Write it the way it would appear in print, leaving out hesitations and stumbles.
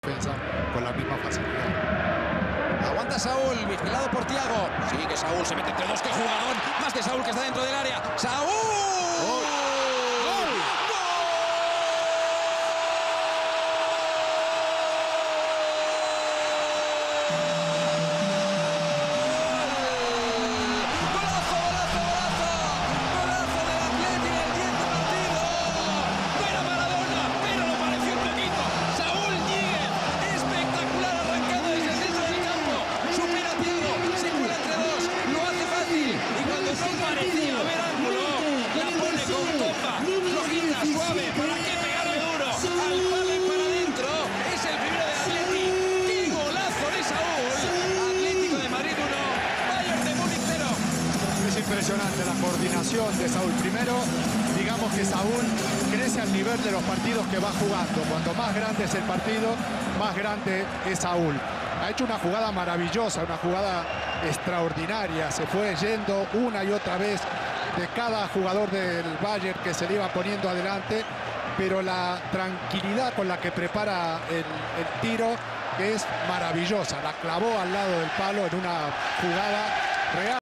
defensa con la misma facilidad. Aguanta Saúl, vigilado por Thiago. Sigue Saúl, se mete entre dos. ¡Qué jugador! Más de Saúl que está dentro del área. ¡Saúl! ¡Gol! Impresionante la coordinación de Saúl. Primero, digamos que Saúl crece al nivel de los partidos que va jugando. Cuanto más grande es el partido, más grande es Saúl. Ha hecho una jugada maravillosa, una jugada extraordinaria. Se fue yendo una y otra vez de cada jugador del Bayern que se le iba poniendo adelante, pero la tranquilidad con la que prepara el tiro es maravillosa. La clavó al lado del palo en una jugada real.